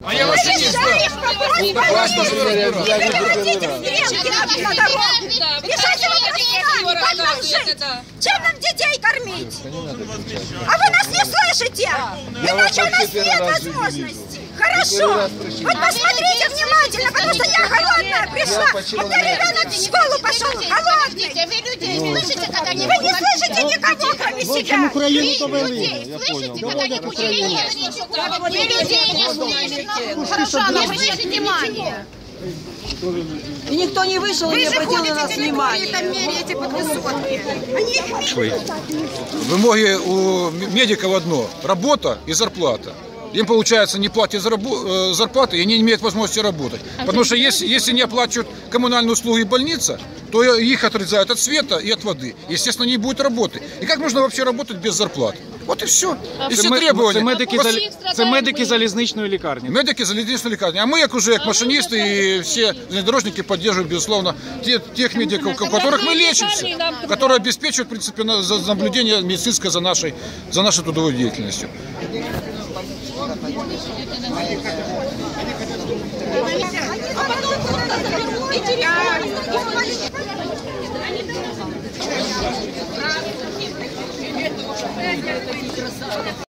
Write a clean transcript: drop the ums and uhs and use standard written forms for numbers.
А я машинист. Решайте вопрос сами, как нам жить? Чем нам детей кормить? А вы нас не слышите? Иначе у нас нет возможности. Хорошо. Вот посмотрите внимательно, потому что я голодная пришла. У меня ребенок в школу пошел голодный. Вы людей слышите, когда они... Вы не слышите никого, кроме себя. Людей слышите, когда они Вы людей не слышите. Хорошо, но слышите внимание. И никто не вышел и не обратил на нас внимания. Вымоги у медиков одно – работа и зарплата. Им, получается, не платят зарплаты, и они не имеют возможности работать. Потому что если не оплачивают коммунальные услуги больница, то их отрезают от света и от воды. Естественно, не будет работы. И как можно вообще работать без зарплат? Вот и все. І всі требування. Це медики залізничної лікарні. Медики залізничної лікарні. А мы, как машинисты и все железнодорожники, поддерживаем, безусловно, тех медиков, у которых мы лечимся, которые обеспечивают, в принципе, наблюдение медицинское за нашей трудовой деятельностью. А потом